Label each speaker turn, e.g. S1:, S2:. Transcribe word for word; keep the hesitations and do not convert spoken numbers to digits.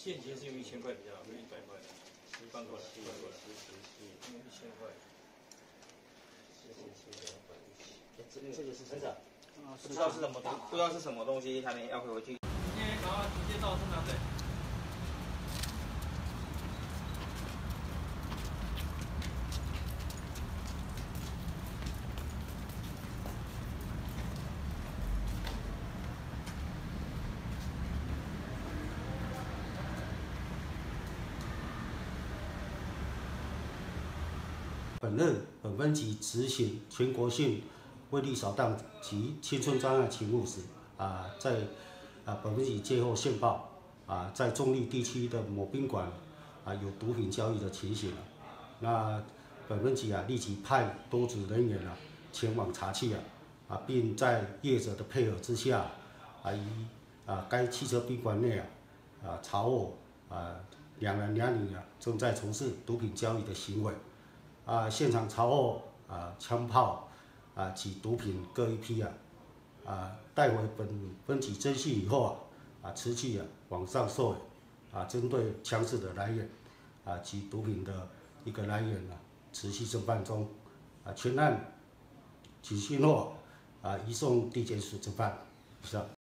S1: 现金是用一千块比较好，用一百块，翻过来，翻过来，用一千块。这个这个是什么？不知道是什么东，不知道是什么东西，他们要回回去。今天赶快直接到生产队。
S2: 本任本分局执行全国性威力扫荡及青春专案勤务时，啊，在啊本分局接获线报，啊，在中立地区的某宾馆啊有毒品交易的情形，那本分局啊立即派多组人员啊前往查缉啊，啊，并在业者的配合之下，啊以啊该汽车宾馆内啊啊查获啊两男两女啊正在从事毒品交易的行为。 啊，现场查获啊枪炮啊及毒品各一批啊，啊带回本分局侦讯以后啊，啊持续啊往上溯源，啊针对枪支的来源啊及毒品的一个来源啊，持续侦办中，啊全案取讯后啊移送地检署侦办。以上。